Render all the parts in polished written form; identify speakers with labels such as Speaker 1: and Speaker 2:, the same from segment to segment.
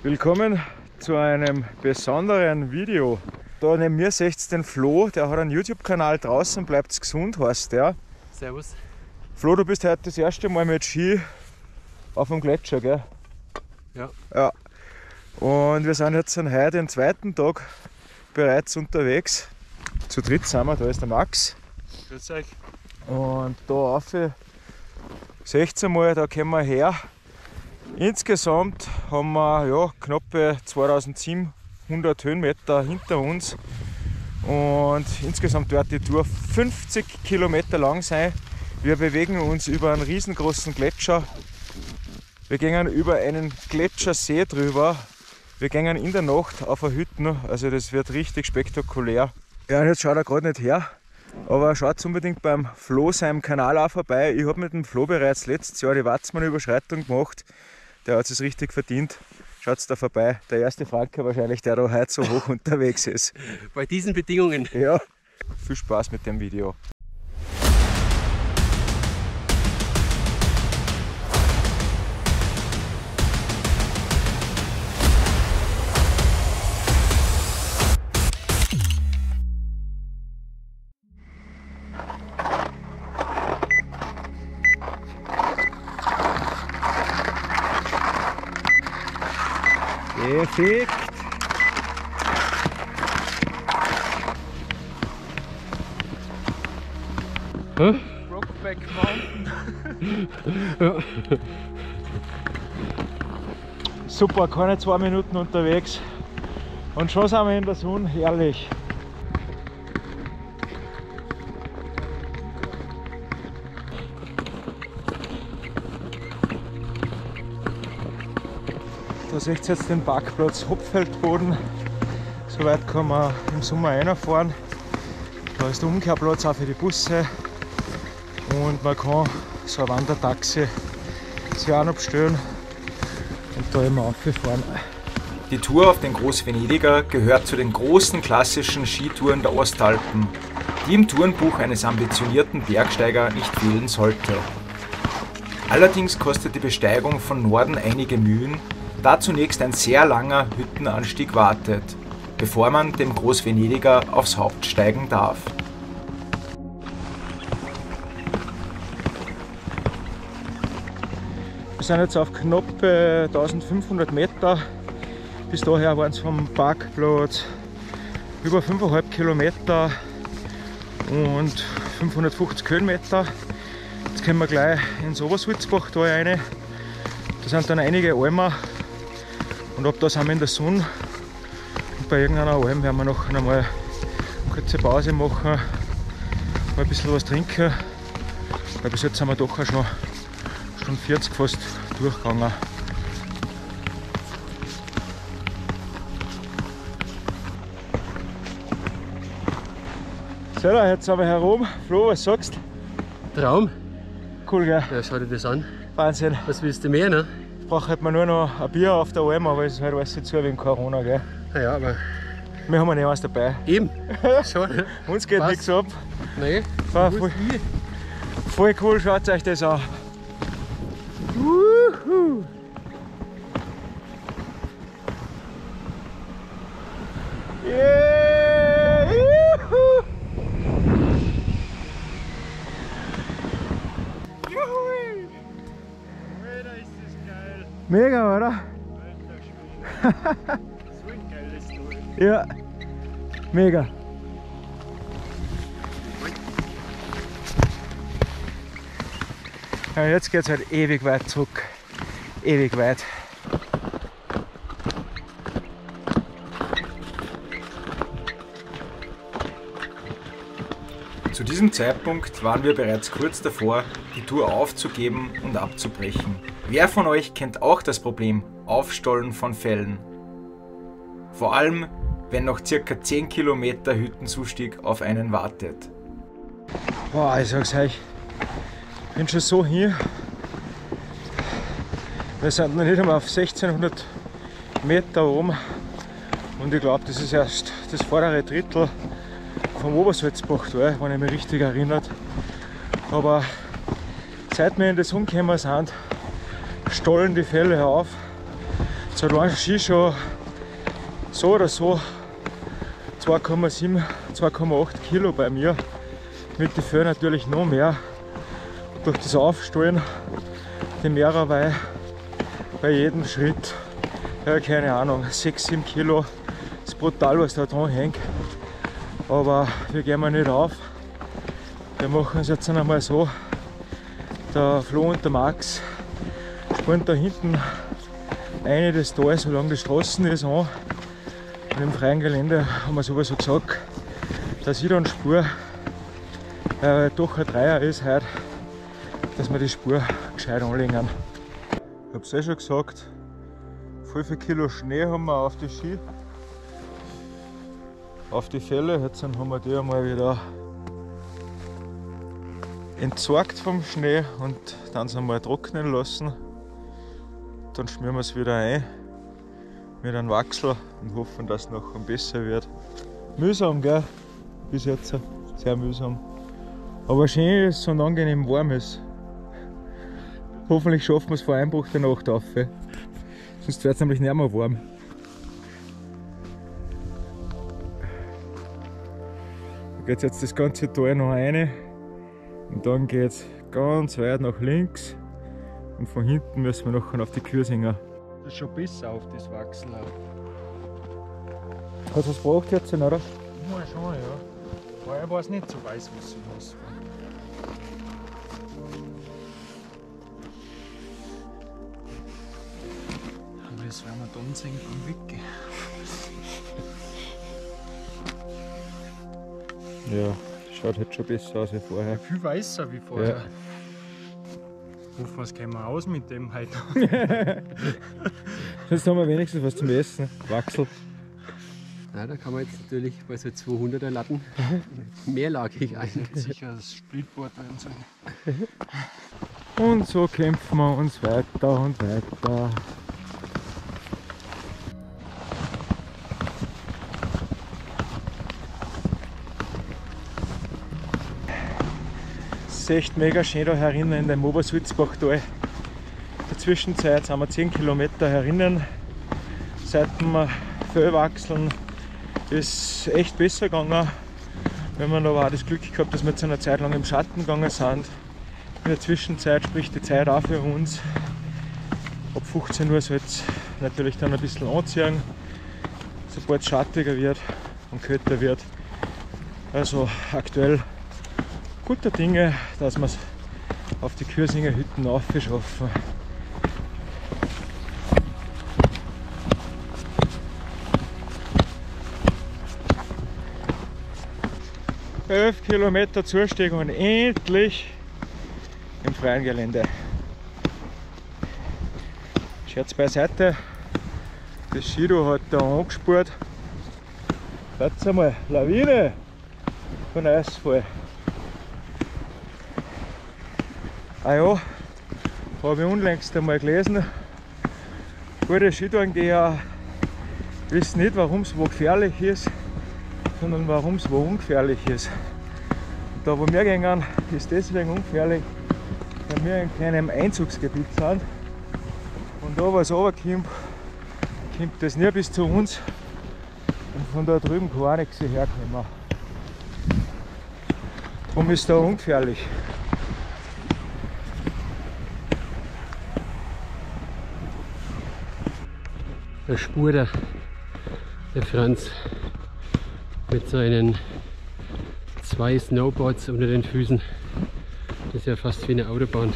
Speaker 1: Willkommen zu einem besonderen Video. Da neben mir seht ihr den Flo, der hat einen YouTube-Kanal, draußen bleibt's gesund, heißt der.
Speaker 2: Servus.
Speaker 1: Flo, du bist heute das erste Mal mit Ski auf dem Gletscher, gell?
Speaker 2: Ja.
Speaker 1: Ja. Und wir sind jetzt heute den zweiten Tag bereits unterwegs. Zu dritt sind wir, da ist der Max.
Speaker 2: Grüß euch.
Speaker 1: Und da rauf, seht ihr mal, da kommen wir her. Insgesamt haben wir knappe 2700 Höhenmeter hinter uns. Und insgesamt wird die Tour 50 Kilometer lang sein. Wir bewegen uns über einen riesengroßen Gletscher. Wir gehen über einen Gletschersee drüber. Wir gehen in der Nacht auf eine Hütte. Also das wird richtig spektakulär. Ja, und jetzt schaut er gerade nicht her. Aber schaut unbedingt beim Flo seinem Kanal auch vorbei. Ich habe mit dem Flo bereits letztes Jahr die Watzmann-Überschreitung gemacht. Der hat es richtig verdient. Schaut da vorbei. Der erste Franke wahrscheinlich, der da heute so hoch unterwegs ist.
Speaker 2: Bei diesen Bedingungen.
Speaker 1: Ja, viel Spaß mit dem Video. Perfekt.
Speaker 2: Brokeback Mountain.
Speaker 1: Ja. Super, keine 2 Minuten unterwegs. Und schon sind wir in der Sonne, herrlich. Da seht ihr jetzt den Parkplatz Hopfeldboden. Soweit kann man im Sommer reinfahren. Da ist der Umkehrplatz auch für die Busse. Und man kann so ein Wandertaxi sich auch noch bestellen und da immer rauffahren.
Speaker 3: Die Tour auf den Großvenediger gehört zu den großen klassischen Skitouren der Ostalpen, die im Tourenbuch eines ambitionierten Bergsteiger nicht fehlen sollte. Allerdings kostet die Besteigung von Norden einige Mühen, da zunächst ein sehr langer Hüttenanstieg wartet, bevor man dem Großvenediger aufs Haupt steigen darf.
Speaker 1: Wir sind jetzt auf knapp 1500 Meter. Bis daher waren es vom Parkplatz über 5,5 Kilometer und 550 Höhenmeter. Jetzt können wir gleich ins Obersalzbach da rein. Da sind dann einige Almen. Und ab da sind wir in der Sonne. Und bei irgendeiner Alm werden wir noch einmal eine kurze Pause machen, mal ein bisschen was trinken. Weil bis jetzt sind wir doch auch schon Stunde 40 fast durchgegangen. So, jetzt sind wir herum. Flo, was sagst du?
Speaker 2: Traum.
Speaker 1: Cool, gell?
Speaker 2: Ja, schau dir das an.
Speaker 1: Wahnsinn.
Speaker 2: Was willst du mehr, ne?
Speaker 1: Ich brauche halt nur noch ein Bier auf der Alm, aber es ist halt alles zu wegen Corona, gell?
Speaker 2: Naja, aber
Speaker 1: Wir haben ja nicht was dabei.
Speaker 2: eben. Schon.
Speaker 1: Uns geht
Speaker 2: Passt.
Speaker 1: nichts ab.
Speaker 2: Nein.
Speaker 1: War voll cool, schaut euch das an. Wuhu. Yeah. Juhu. Juhu.
Speaker 4: Alter, ist das geil!
Speaker 1: Mega, oder?
Speaker 4: Alter Schwede! So ein geiles Tool!
Speaker 1: Ja, mega. Ja, jetzt geht es halt ewig weit zurück. Ewig weit.
Speaker 3: Zu diesem Zeitpunkt waren wir bereits kurz davor, die Tour aufzugeben und abzubrechen. Wer von euch kennt auch das Problem Aufstollen von Fällen? Vor allem, wenn noch ca. 10 Kilometer Hüttenzustieg auf einen wartet.
Speaker 1: Boah, ich sag's euch, ich bin schon so hier. Wir sind noch nicht einmal auf 1600 Meter oben und ich glaube, das ist erst das vordere Drittel vom Obersalzbach da, wenn ich mich richtig erinnert. Aber seit wir in das umgekommen sind, stollen die Fälle auf. So ein Ski schon so oder so 2,7, 2,8 Kilo bei mir. Mit den Föhn natürlich noch mehr. Durch das Aufstellen, die Mehrerweih bei jedem Schritt, ja, keine Ahnung, 6, 7 Kilo. Das ist brutal, was da dran hängt. Aber wir gehen mal nicht auf. Wir machen es jetzt einmal so. Der Flo und der Max springen da hinten eine des Tal, solange die Straßen ist, an. Und im freien Gelände haben wir sowieso gesagt, dass ich dann spur, weil doch ein Dreier ist heute, dass wir die Spur gescheit anlegen. Ich habe es schon gesagt, voll viel Kilo Schnee haben wir auf die Ski, auf die Fälle. Jetzt haben wir die einmal wieder entsorgt vom Schnee und dann sind wir trocknen lassen. Dann schmieren wir es wieder ein mit einem Wachsel und hoffen, dass es noch besser wird. Mühsam, gell? Bis jetzt sehr mühsam. Aber schön ist es und angenehm warm ist. Hoffentlich schaffen wir es vor Einbruch der Nacht auf. Sonst wird es nämlich nicht mehr warm. Da geht jetzt das ganze Tal noch rein und dann geht es ganz weit nach links und von hinten müssen wir nachher auf die Kürsinger.
Speaker 2: Das ist schon besser auf das Wachsen.
Speaker 1: Hat es was gebraucht jetzt, oder?
Speaker 2: Ja, schon, ja. Vorher war es nicht so weiß, was sie muss. Aber das werden wir dann sehen vom Weg.
Speaker 1: Ja, schaut jetzt schon besser aus wie vorher.
Speaker 2: Viel weißer wie vorher.
Speaker 1: Ja.
Speaker 2: Hoffen wir, es kommen wir aus mit dem heute.
Speaker 1: Sonst haben wir wenigstens was zum Essen. Wachsel.
Speaker 5: Ja, da kann man jetzt natürlich bei so 200er Latten mehrlagig ein.
Speaker 2: Sicher das Splitboard werden sein.
Speaker 1: Und so kämpfen wir uns weiter und weiter. Es ist echt mega schön da herinnen in dem Obersulzbachtal. In der Zwischenzeit sind wir 10 Kilometer herinnen. Seit dem Fellwachseln ist echt besser gegangen. Wir haben aber auch das Glück gehabt, dass wir zu einer Zeit lang im Schatten gegangen sind. In der Zwischenzeit spricht die Zeit auch für uns. Ab 15 Uhr soll es natürlich dann ein bisschen anziehen, sobald es schattiger wird und kälter wird. Also aktuell guter Dinge, dass wir es auf die Kürsinger Hütten aufschaffen. Elf Kilometer Zustieg und endlich im freien Gelände. Scherz beiseite, das Skido hat da angespurt. Schaut einmal, Lawine von Eisfall. Ah ja, habe ich unlängst einmal gelesen. Gute Skitourengeher wissen nicht, warum es wo gefährlich ist, sondern warum es wo ungefährlich ist. Und da wo wir gehen, ist deswegen ungefährlich, weil wir in keinem Einzugsgebiet sind. Und da, was runterkommt, kommt das nie bis zu uns. Und von da drüben kann auch nichts herkommen. Darum ist da ungefährlich.
Speaker 5: Der Spur der Franz mit seinen 2 Snowboards unter den Füßen. Das ist ja fast wie eine Autobahn.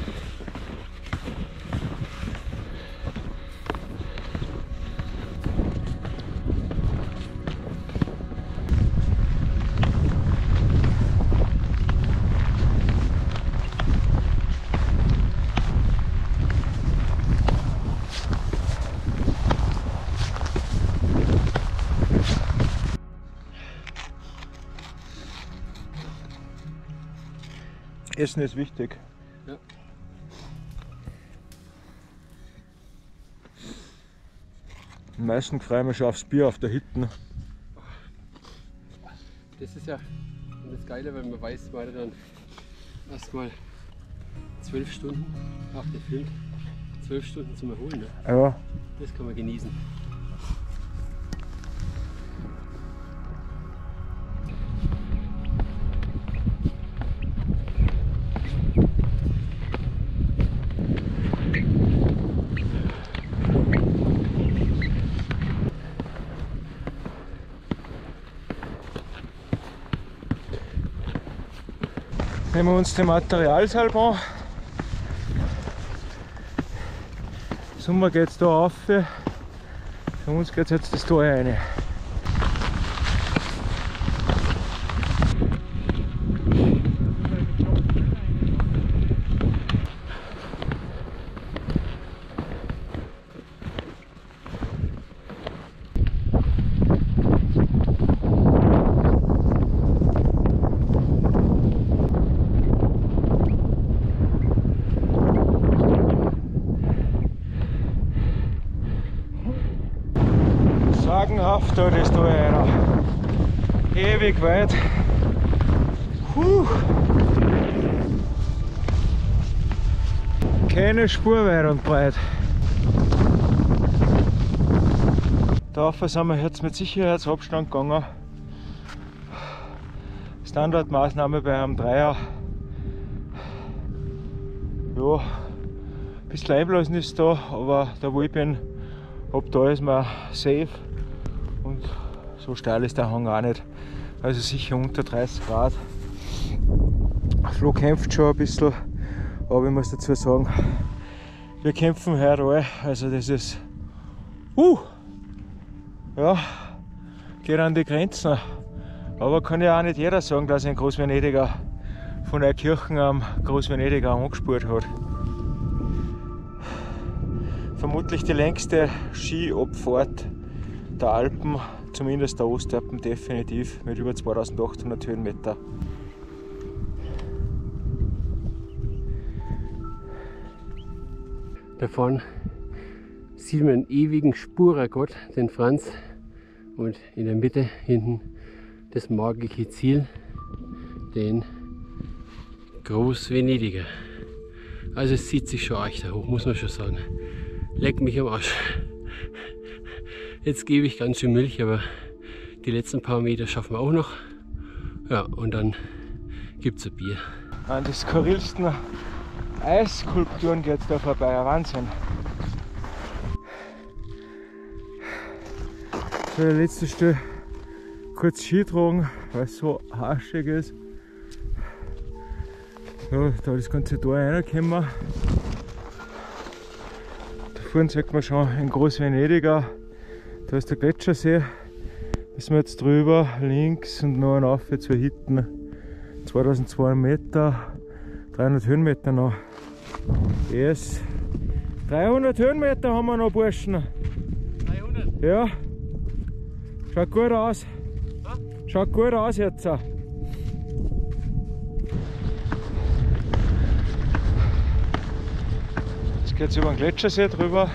Speaker 1: Essen ist wichtig.
Speaker 5: Ja.
Speaker 1: Am meisten freue ich mich schon aufs Bier auf der Hütte.
Speaker 5: Das ist ja das Geile, wenn man weiß, man hat dann erstmal 12 Stunden, ach der Film, 12 Stunden zum Erholen. Ne?
Speaker 1: Ja.
Speaker 5: Das kann man genießen.
Speaker 1: Nehmen wir uns den Materialsalb an. Sommer geht es da rauf. Für uns geht es jetzt das Tor rein. Sagenhaft da das da einer. Ewig weit. Keine Spur weit und breit. Dafür sind wir jetzt mit Sicherheitsabstand gegangen. Standardmaßnahme bei einem Dreier. Ja, ein bisschen Einblasen ist da, aber da wo ich bin, da ist man safe. Und so steil ist der Hang auch nicht. Also sicher unter 30 Grad. Flo kämpft schon ein bisschen, aber ich muss dazu sagen, wir kämpfen heute alle. Also das ist ja, geht an die Grenzen. Aber kann ja auch nicht jeder sagen, dass ein Großvenediger von Neukirchen am Großvenediger angespurt hat. Vermutlich die längste Skiabfahrt der Alpen, zumindest der Ostalpen definitiv, mit über 2800 Höhenmeter.
Speaker 5: Da vorne sieht man einen ewigen Spurergott, den Franz, und in der Mitte hinten das magische Ziel, den Großvenediger. Also es zieht sich schon echt da hoch, muss man schon sagen. Leck mich am Arsch. Jetzt gebe ich ganz schön Milch, aber die letzten paar Meter schaffen wir auch noch. Ja, und dann gibt es ein Bier.
Speaker 1: An die skurrilsten Eisskulpturen geht es da vorbei, ein Wahnsinn. So, der letzte Stelle kurz Ski tragen, weil es so arschig ist. Ja, da das ganze Tor reinkommen. Da vorne sieht man schon in Großvenediger. Da ist der Gletschersee. Da sind wir jetzt drüber, links und noch rauf zu Hitten. 2200 Meter, 300 Höhenmeter noch. Yes. 300 Höhenmeter haben wir noch, Burschen.
Speaker 5: 300?
Speaker 1: Ja. Schaut gut aus. Schaut gut aus jetzt. Jetzt geht es über den Gletschersee drüber.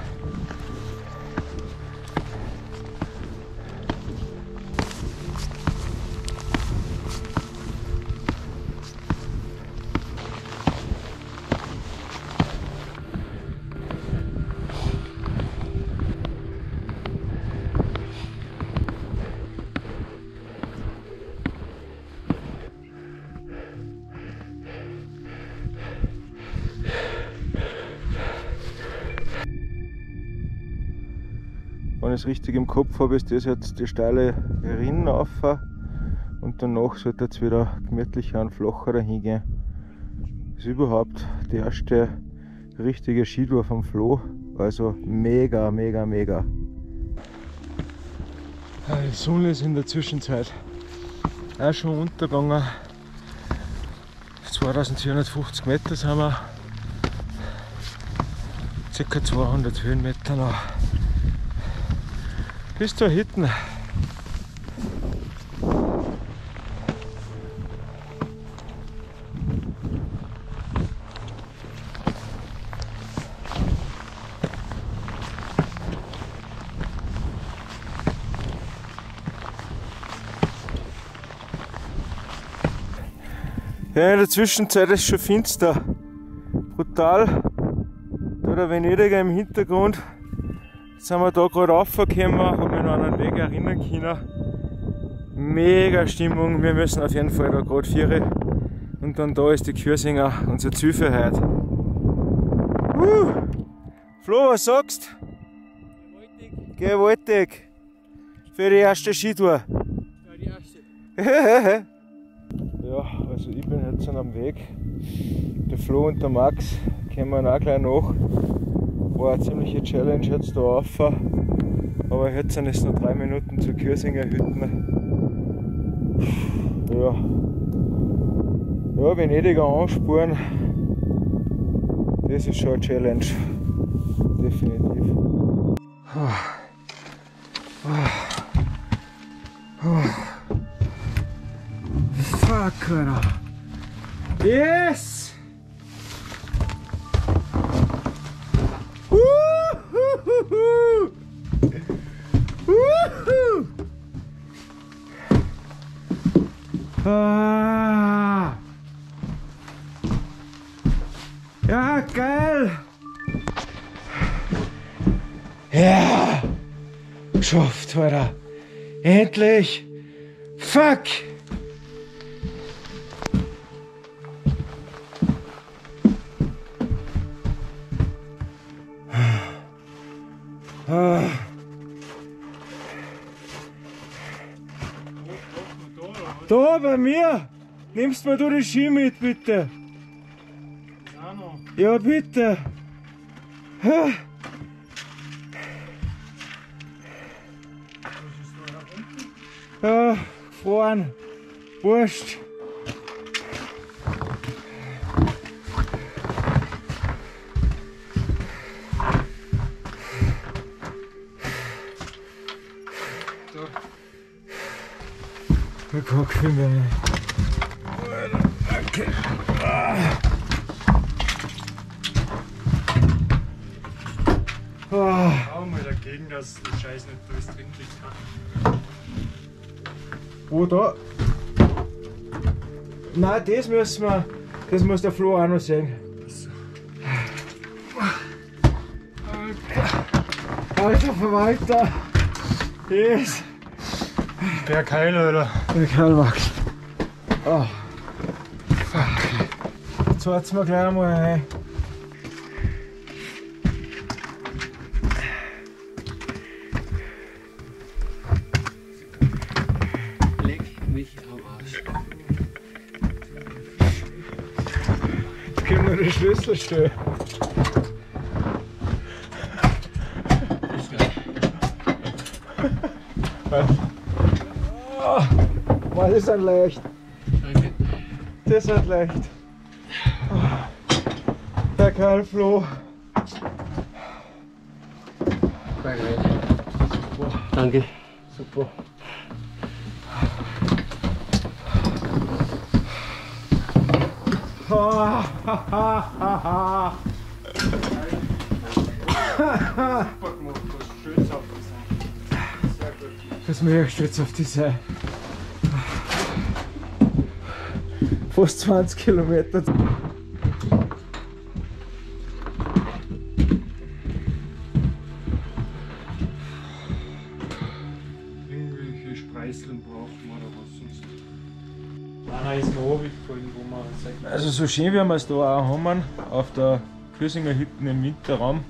Speaker 1: Wenn ich es richtig im Kopf habe, ist das jetzt die steile Rinn rauf und danach sollte es wieder gemütlicher und flacher dahin gehen. Das ist überhaupt die erste richtige Skitour vom Flo, also mega, mega, mega. Die Sonne ist in der Zwischenzeit auch schon untergegangen. 2450 Meter sind wir, ca. 200 Höhenmeter noch. Bis da hinten. Ja, in der Zwischenzeit ist es schon finster. Brutal. Da der Venediger im Hintergrund. Jetzt sind wir da gerade raufgekommen, habe mich noch an einen Weg erinnern können. Mega Stimmung, wir müssen auf jeden Fall da gerade 4. Und dann da ist die Kürsinger, unser Ziel für heute. Flo, was sagst du? Gewaltig. Für die erste Skitour.
Speaker 5: Ja, die erste.
Speaker 1: Ja, also ich bin jetzt schon am Weg. Der Flo und der Max kommen auch gleich nach. War eine ziemliche Challenge jetzt da rauf. Aber jetzt sind es noch 3 Minuten zur Kürsinger Hütten. Ja. Ja, Venediger anspuren. Das ist schon eine Challenge. Definitiv. Fuck, Alter. Yes! Woohoo! Woohoo! Ah! Ja, geil! Ja! Geschafft, Alter! Endlich! Fuck! Ah. Da bei mir! Nimmst mir du die Ski mit, bitte? Ja, bitte! Ah. Ja, fahren! Wurscht! Wir gucken, wir. Okay.
Speaker 2: Schau mal dagegen, dass der Scheiß nicht alles drin liegt.
Speaker 1: Wo da? Nein, das müssen wir. Das muss der Flo auch noch sehen. Alter Verwalter! Yes!
Speaker 2: Bergheil, oder?
Speaker 1: Der Kerl wächst. Oh. Fuck. Jetzt warten wir gleich einmal rein.
Speaker 5: Leck mich am Arsch.
Speaker 1: Jetzt können wir den Schlüssel stellen. Oh, das ist ein leicht.
Speaker 5: Danke.
Speaker 1: Das ist leicht. Oh. Der Kerl Flo.
Speaker 5: War geil. Danke.
Speaker 1: Super. Das möchte ich jetzt auf die Seite. Fast 20 Kilometer.
Speaker 2: Irgendwelche Spreiseln brauchen wir oder was sonst. Einer ist mir runtergefallen, wo man sagt.
Speaker 1: Also so schön wie wir es da auch haben, auf der Kürsinger Hütten im Winterraum.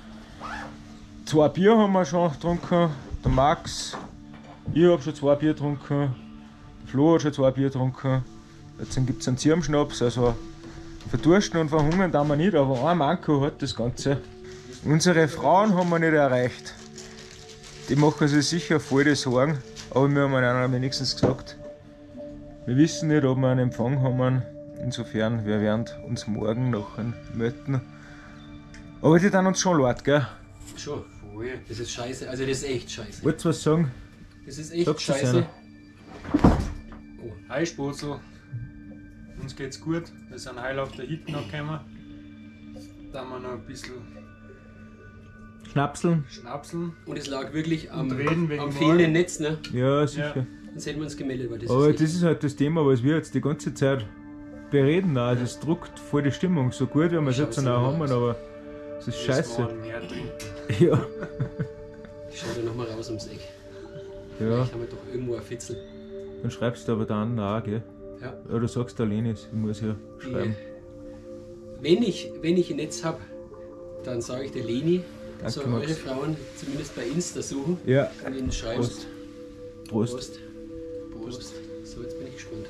Speaker 1: 2 Bier haben wir schon getrunken, der Max, ich habe schon 2 Bier getrunken, Flo hat schon 2 Bier getrunken. Jetzt gibt es einen Zirbenschnaps, also verdursten und verhungern tun wir nicht, aber ein Manko hat das Ganze. Unsere Frauen haben wir nicht erreicht. Die machen sich sicher voll die Sorgen, aber wir haben ihnen wenigstens gesagt, wir wissen nicht, ob wir einen Empfang haben. Insofern, wir werden uns morgen nachher melden. Aber die tun uns schon leid, gell?
Speaker 5: Schon. Das ist scheiße. Also das ist echt scheiße.
Speaker 1: Wolltest du was sagen?
Speaker 5: Das ist echt
Speaker 1: Sagst du es
Speaker 5: scheiße.
Speaker 2: Oh, hi Spotzel. Uns geht's gut. Wir sind heil auf der Hütte noch gekommen. Da haben wir noch ein bisschen
Speaker 1: Schnapseln?
Speaker 2: Schnapseln.
Speaker 5: Und es lag wirklich am,
Speaker 2: Und reden wegen
Speaker 5: am
Speaker 2: morgen.
Speaker 5: fehlenden Netz, ne?
Speaker 1: Ja, sicher.
Speaker 2: Ja.
Speaker 5: Sonst hätten wir uns gemeldet, weil das
Speaker 1: Aber
Speaker 5: ist
Speaker 1: das ist halt das Thema, was wir jetzt die ganze Zeit bereden. Also es druckt voll die Stimmung. So gut, wie wir es
Speaker 5: Schau
Speaker 1: jetzt
Speaker 5: so
Speaker 1: auch haben,
Speaker 5: aus.
Speaker 1: aber Das ist scheiße.
Speaker 2: Morgen mehr trinken.
Speaker 1: Ja.
Speaker 5: Ich schaue da nochmal raus ums Eck.
Speaker 1: Ja.
Speaker 5: Vielleicht haben wir doch irgendwo ein Fitzel.
Speaker 1: Dann schreibst du aber dann auch, gell?
Speaker 5: Ja.
Speaker 1: Oder du sagst der Lenis, ich muss ja schreiben.
Speaker 5: Wenn ich ein Netz habe, dann sage ich der Leni,
Speaker 1: Danke,
Speaker 5: soll
Speaker 1: Max.
Speaker 5: eure Frauen zumindest bei Insta suchen
Speaker 1: Ja.
Speaker 5: und ihnen schreibst.
Speaker 1: Prost.
Speaker 5: Prost. Prost. So, jetzt bin ich gespannt.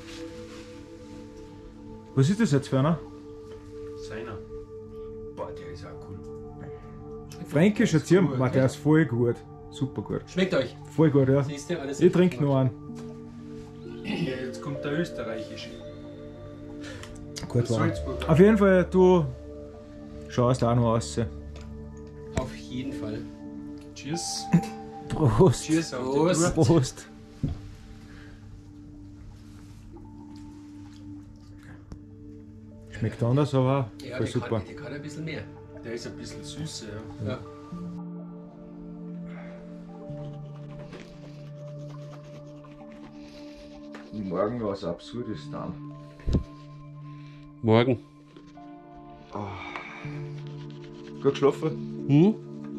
Speaker 1: Was ist das jetzt für einer?
Speaker 2: Seiner.
Speaker 1: Boah, der ist auch cool. Fränkischer Zirn, Mann, der ist voll gut. Super gut.
Speaker 5: Schmeckt euch?
Speaker 1: Voll gut, ja.
Speaker 5: Siehst du, alles
Speaker 1: Ich trinke noch einen.
Speaker 2: Ja, jetzt kommt der österreichische.
Speaker 1: Gut, war.
Speaker 2: Salzburger.
Speaker 1: Auf jeden Fall, du schaust auch noch aus.
Speaker 5: Auf jeden Fall.
Speaker 2: Cheers.
Speaker 1: Prost.
Speaker 2: Cheers auf
Speaker 5: Prost.
Speaker 2: die Tour.
Speaker 1: Prost. Schmeckt anders, aber
Speaker 5: Ja,
Speaker 1: voll
Speaker 5: der
Speaker 1: super.
Speaker 5: kann, der kann ein bisschen mehr.
Speaker 2: Der ist ein bisschen süßer, ja.
Speaker 5: Ja.
Speaker 1: Morgen was Absurdistan.
Speaker 5: Morgen.
Speaker 1: Gut geschlafen?
Speaker 5: Hm?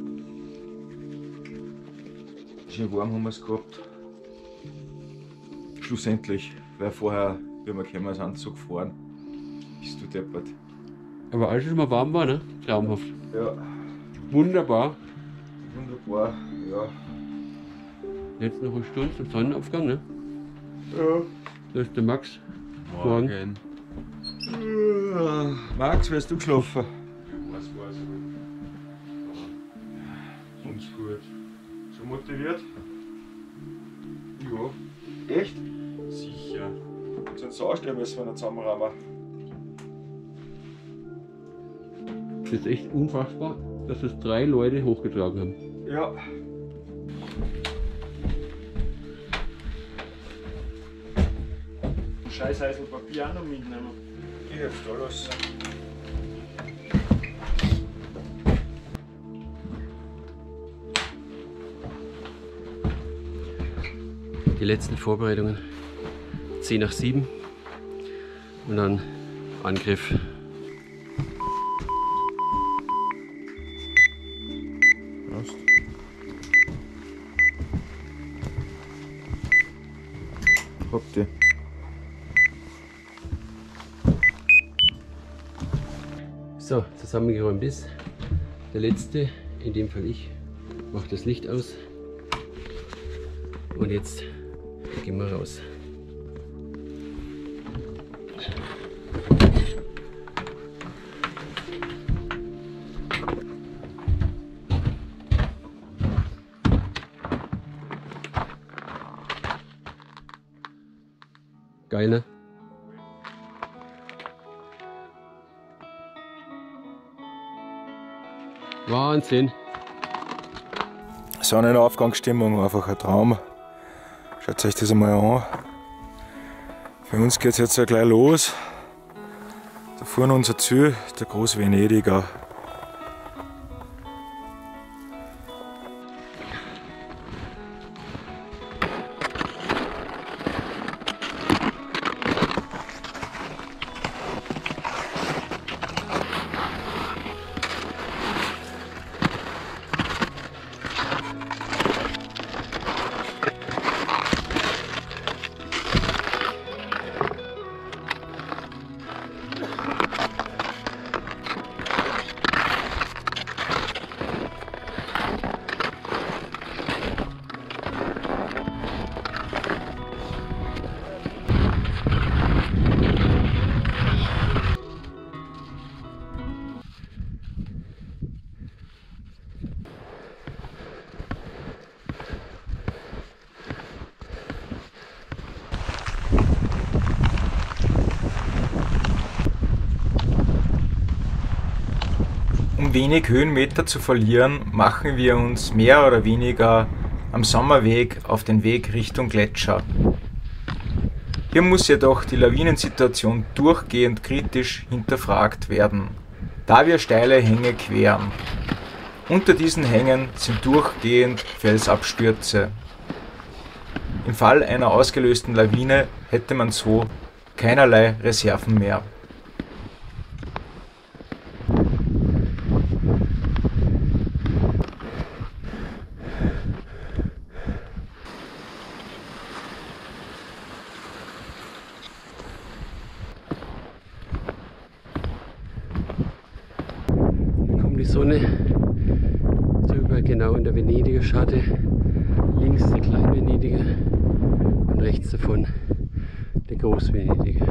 Speaker 1: Schön warm haben wir es gehabt. Schlussendlich, weil vorher, wie wir gekommen sind, so gefahren. Bist du deppert.
Speaker 5: Aber als es mal warm war, ne? Traumhaft.
Speaker 1: Ja,
Speaker 5: Wunderbar.
Speaker 1: wunderbar. Ja.
Speaker 5: Jetzt noch eine Stunde zum Sonnenaufgang, ne?
Speaker 1: Ja.
Speaker 5: Da ist der Max. Morgen.
Speaker 1: Max, wie hast du geschlafen?
Speaker 2: Was war's gut. Uns gut. So motiviert? Ja,
Speaker 1: Echt?
Speaker 2: sicher.
Speaker 1: Sonst ausstellen müssen wir noch zusammenrahmen.
Speaker 5: Das ist echt unfassbar, dass es 3 Leute hochgetragen haben.
Speaker 1: Ja.
Speaker 4: Scheiß Heisel Papier auch noch mitnehmen.
Speaker 1: Ich hab's da lassen.
Speaker 5: Die letzten Vorbereitungen. 10 nach 7. Und dann Angriff.
Speaker 1: Prost. Habt ihr?
Speaker 5: So, zusammengeräumt ist. Der letzte, in dem Fall ich, macht das Licht aus. Und jetzt gehen wir raus. Geil, ne? Wahnsinn.
Speaker 1: Sonnenaufgangsstimmung, einfach ein Traum. Schaut euch das einmal an. Für uns geht es jetzt ja gleich los. Da vorne unser Ziel, der Groß-Venediger. Um wenig Höhenmeter zu verlieren, machen wir uns mehr oder weniger am Sommerweg auf den Weg Richtung Gletscher. Hier muss jedoch die Lawinensituation durchgehend kritisch hinterfragt werden, da wir steile Hänge queren. Unter diesen Hängen sind durchgehend Felsabstürze. Im Fall einer ausgelösten Lawine hätte man so keinerlei Reserven mehr.
Speaker 5: Sonne drüber, genau in der Venediger Schatte. Links der Klein-Venediger und rechts davon der Groß-Venediger.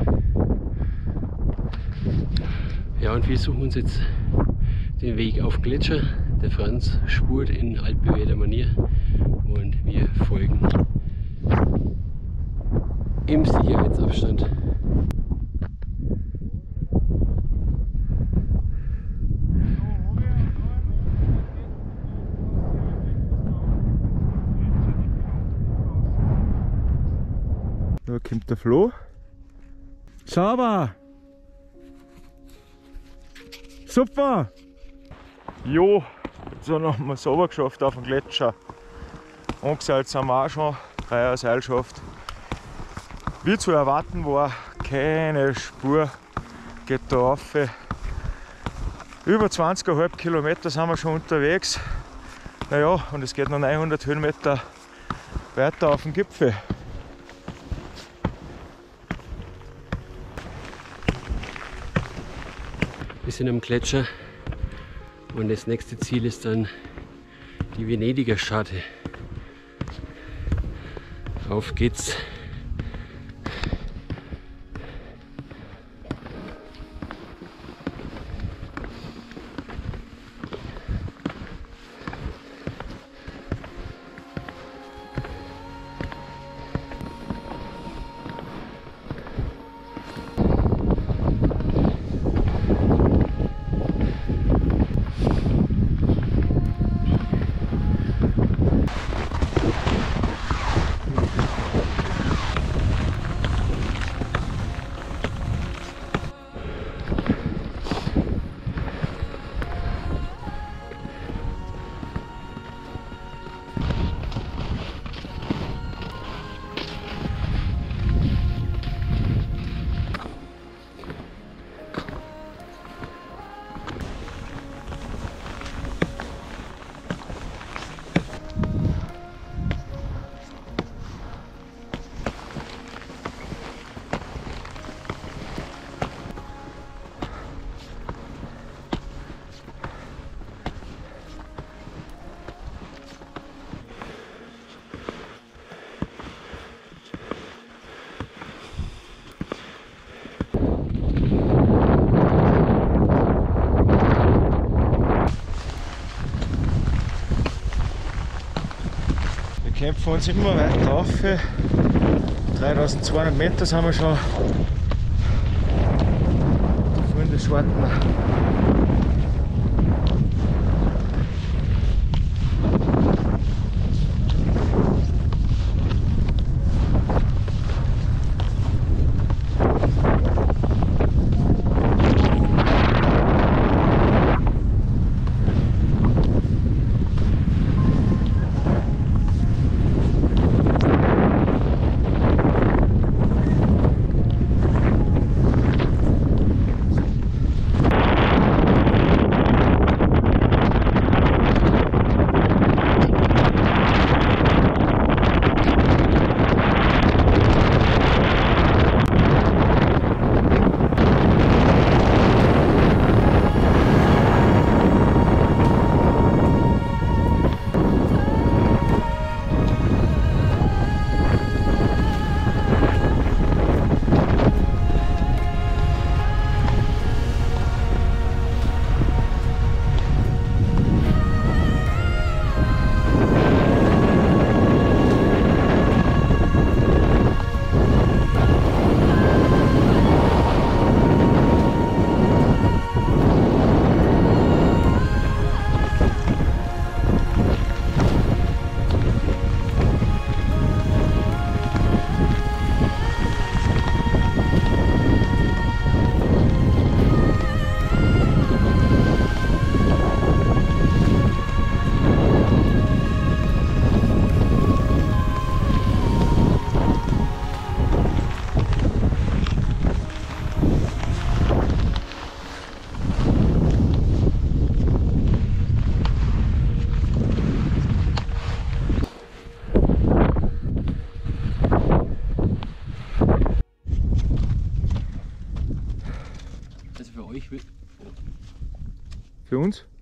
Speaker 5: Ja, und wir suchen uns jetzt den Weg auf Gletscher. Der Franz spurt in altbewährter Manier und wir folgen im Sicherheitsabstand.
Speaker 1: Da kommt der Flo. Sauber! Super! Jo, jetzt haben wir es sauber geschafft auf dem Gletscher. Angeseilt sind wir auch schon, 3er Seilschaft. Wie zu erwarten war, keine Spur geht da rauf. Über 20,5 Kilometer sind wir schon unterwegs. Naja, und es geht noch 900 Höhenmeter weiter auf den Gipfel.
Speaker 5: Wir sind am Gletscher und das nächste Ziel ist dann die Venediger Schatte. Auf geht's!
Speaker 1: Wir kämpfen uns immer weiter auf. 3200 Meter sind wir schon. Da vorne das Schwartner.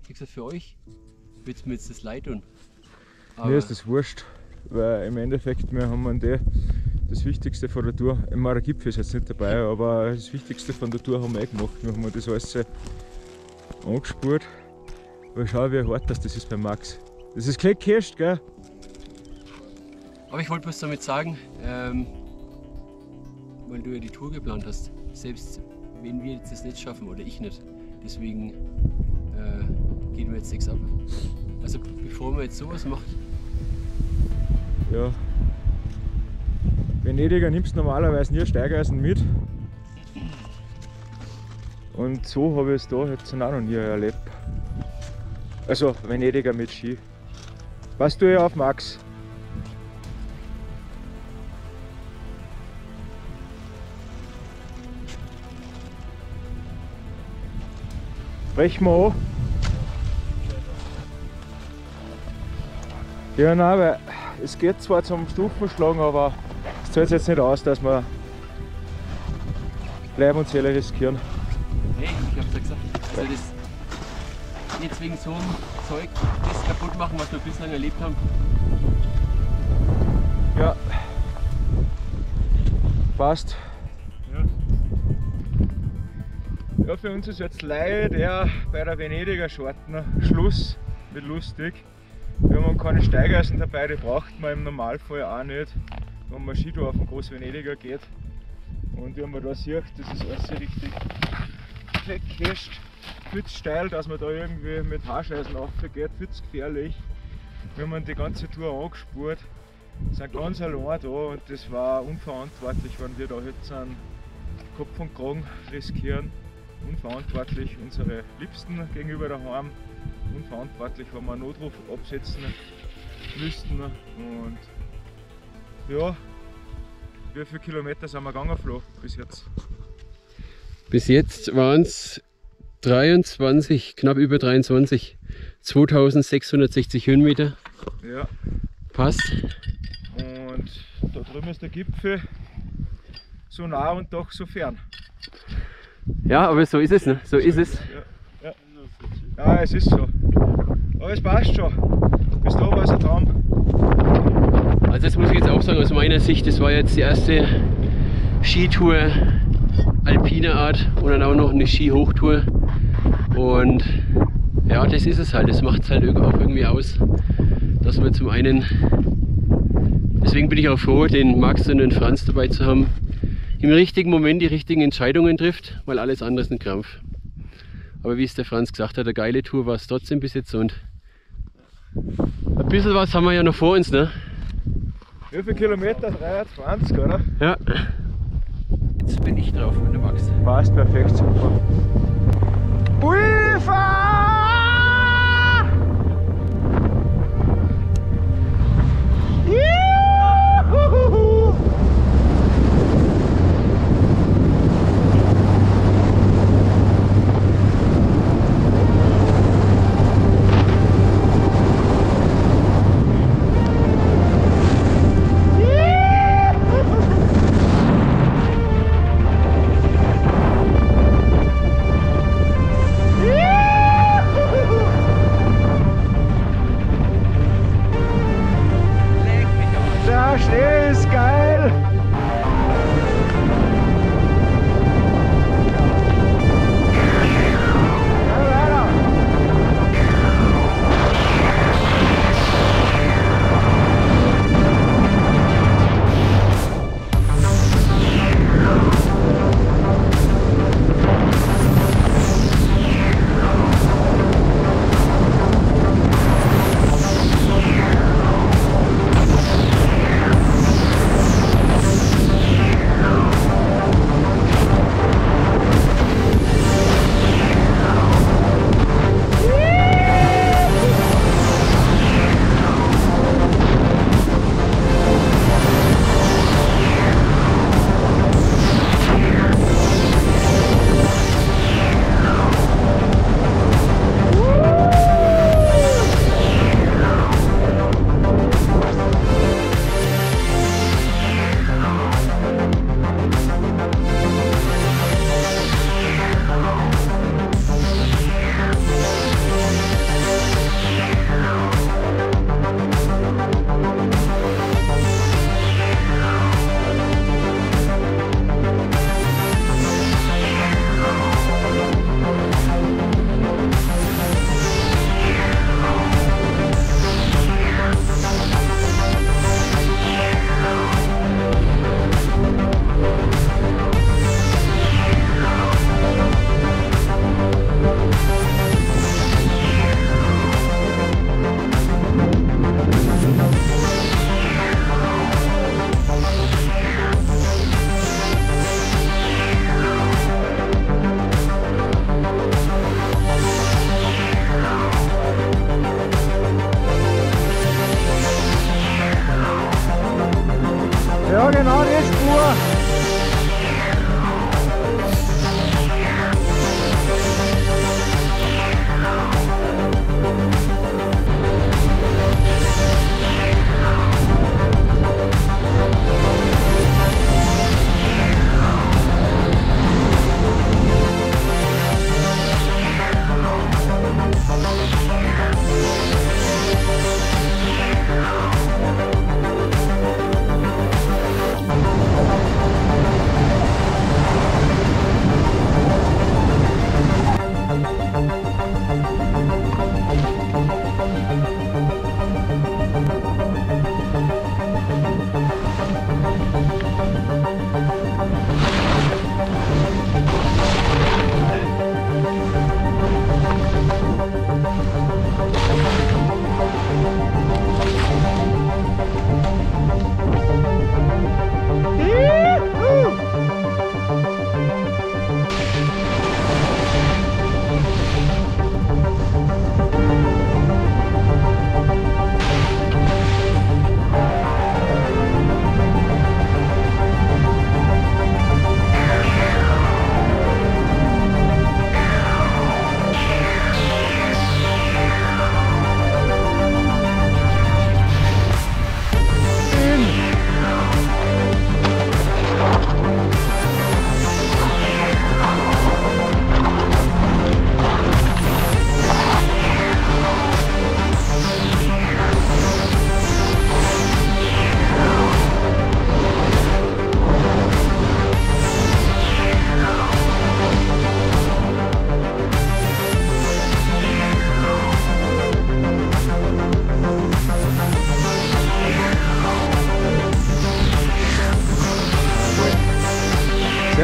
Speaker 5: wie gesagt, für euch wird es mir jetzt das leid tun.
Speaker 1: Mir ist das wurscht, weil im Endeffekt wir haben das Wichtigste von der Tour, ich meine, der Gipfel ist jetzt nicht dabei, aber das Wichtigste von der Tour haben wir gemacht. Wir haben das alles angespurt. Aber schau, wie hart das ist bei Max. Das ist gleich gehirrscht, gell?
Speaker 5: Aber ich wollte bloß damit sagen, weil du ja die Tour geplant hast, selbst wenn wir jetzt das nicht schaffen oder ich nicht, deswegen gehen wir jetzt nichts ab. Also bevor man jetzt sowas macht.
Speaker 1: Ja. Venediger nimmst du normalerweise nie Steigeisen mit. Und so habe ich es da jetzt auch noch nie erlebt. Also Venediger mit Ski. Passt du ja auf, Max? Brechen wir an. Ja, nein, weil es geht zwar zum Stufenschlagen, aber es zahlt jetzt nicht aus, dass wir Leib und Seele riskieren.
Speaker 5: Hey, ich hab's ja gesagt. Also das jetzt wegen so einem Zeug das kaputt machen, was wir bislang erlebt haben.
Speaker 1: Ja. Passt. Ja, für uns ist jetzt leider bei der Venediger Schorten Schluss mit lustig. Wir haben keine Steigeisen dabei, die braucht man im Normalfall auch nicht, wenn man Skitour auf den Groß-Venediger geht. Und wie man da sieht, das ist alles richtig gehirrscht, viel zu steil, dass man da irgendwie mit Haarscheißen raufgeht, viel zu gefährlich. Wir haben die ganze Tour angespurt, sind ganz allein da und das war unverantwortlich, wenn wir da jetzt einen Kopf und Kragen riskieren. Unverantwortlich unsere Liebsten gegenüber daheim, unverantwortlich, wenn wir einen Notruf absetzen müssten. Und ja, wie viele Kilometer sind wir gegangen, Flo, bis jetzt?
Speaker 5: Bis jetzt waren es 23, knapp über 23, 2660 Höhenmeter.
Speaker 1: Ja.
Speaker 5: Passt.
Speaker 1: Und da drüben ist der Gipfel, so nah und doch so fern.
Speaker 5: Ja, aber so ist es, ne? So ist es.
Speaker 1: Ja, ja. Ja, es ist so. Aber es passt schon. Bis da war es ein Traum.
Speaker 5: Also das muss ich jetzt auch sagen, aus meiner Sicht, das war jetzt die erste Skitour alpiner Art und dann auch noch eine Ski-Hochtour. Und ja, das ist es halt. Das macht es halt auch irgendwie aus, dass wir zum einen, deswegen bin ich auch froh, den Max und den Franz dabei zu haben, im richtigen Moment die richtigen Entscheidungen trifft, weil alles andere ist ein Krampf. Aber wie es der Franz gesagt hat, eine geile Tour war es trotzdem bis jetzt und ein bisschen was haben wir ja noch vor uns, ne?
Speaker 1: Wie viele Kilometer? 23, oder?
Speaker 5: Ja. Jetzt bin ich drauf mit dem Max.
Speaker 1: Passt perfekt, super. Uifa!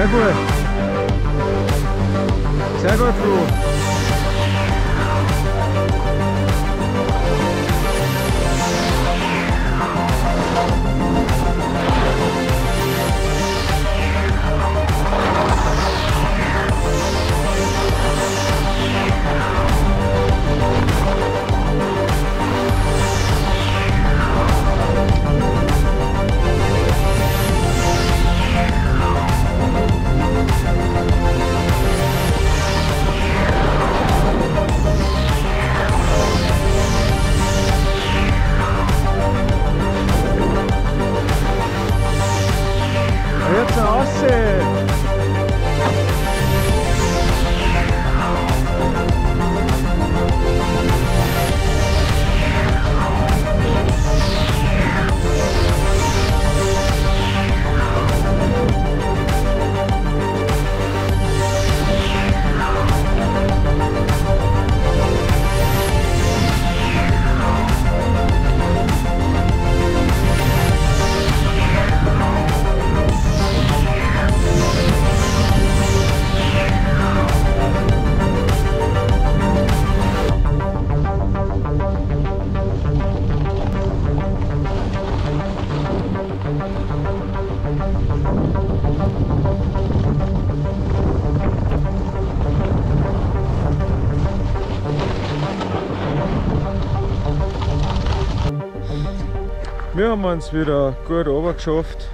Speaker 1: Sehr gut. Sehr gut, Flo. Jetzt aussehen! Wir haben uns wieder gut runtergeschafft.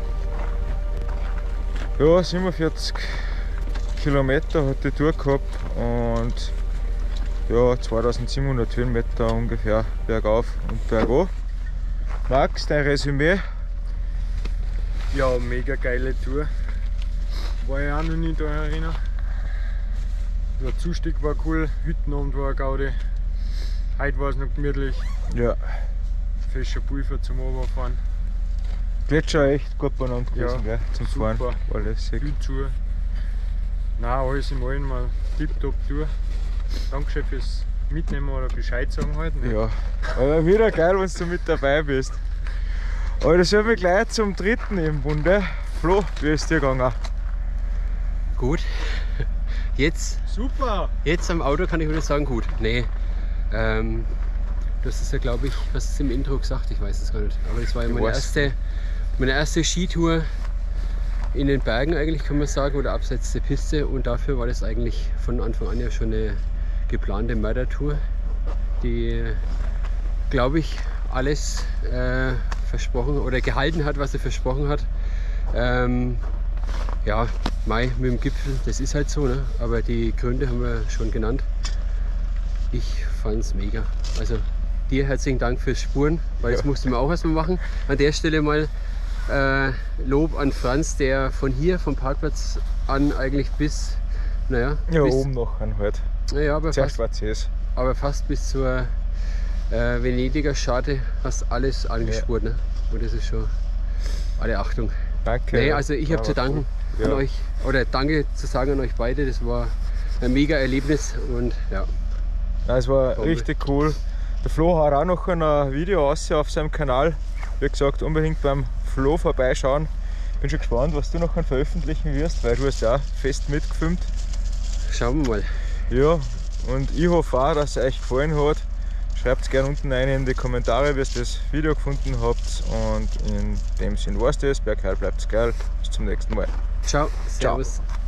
Speaker 1: Ja, 47 Kilometer hat die Tour gehabt und ja, 2700 Höhenmeter ungefähr bergauf und bergab. Max, dein Resümee?
Speaker 2: Ja, mega geile Tour. War ich auch noch nie da erinnern. Der Zustieg war cool, Hüttenabend war eine Gaudi. Heute war es noch gemütlich.
Speaker 1: Ja.
Speaker 2: Fescher Pulver zum Runterfahren.
Speaker 1: Gletscher echt gut beieinander gewesen,
Speaker 2: Ja,
Speaker 1: gell, zum
Speaker 2: super.
Speaker 1: Fahren. War lässig.
Speaker 2: Viel zu. Nein, alles im Allen mal tipptopp Tour. Dankeschön fürs Mitnehmen oder Bescheid sagen halt. Ne?
Speaker 1: Ja, aber wieder geil, wenn du mit dabei bist. Aber das sind wir gleich zum dritten im Bunde. Flo, wie ist dir gegangen?
Speaker 5: Gut. Jetzt am Auto kann ich wieder sagen, gut. Nee. Das ist ja, glaube ich, was ist im Intro gesagt? Ich weiß es gar nicht. Aber das war ja meine erste Skitour in den Bergen eigentlich, kann man sagen, oder abseits der Piste. Und dafür war das eigentlich von Anfang an ja schon eine geplante Mördertour, die, glaube ich, alles versprochen oder gehalten hat, was sie versprochen hat. Ja, Mai mit dem Gipfel, das ist halt so, ne? Aber die Gründe haben wir schon genannt. Ich fand es mega. Also dir herzlichen Dank fürs Spuren, weil das mussten wir auch erstmal machen. An der Stelle mal Lob an Franz, der von hier, vom Parkplatz an eigentlich bis, naja,
Speaker 1: Ja,
Speaker 5: bis,
Speaker 1: oben noch an halt.
Speaker 5: naja, aber fast bis zur Venediger Scharte hast alles angespurt. Ne? Und das ist schon alle Achtung.
Speaker 1: Danke.
Speaker 5: Nee, also ich habe zu danken an euch, oder danke zu sagen an euch beide, das war ein mega Erlebnis und ja.
Speaker 1: Ja, es war
Speaker 5: Bombe.
Speaker 1: richtig cool. Der Flo hat auch noch ein Video raus auf seinem Kanal. Wie gesagt, unbedingt beim Flo vorbeischauen. Bin schon gespannt, was du noch veröffentlichen wirst, weil du hast ja auch fest mitgefilmt.
Speaker 5: Schauen wir mal.
Speaker 1: Ja, und ich hoffe auch, dass es euch gefallen hat. Schreibt gerne unten rein in die Kommentare, wie ihr das Video gefunden habt. Und in dem Sinn war's das. Bergheil bleibt's geil. Bis zum nächsten Mal.
Speaker 5: Ciao. Servus.
Speaker 1: Ciao.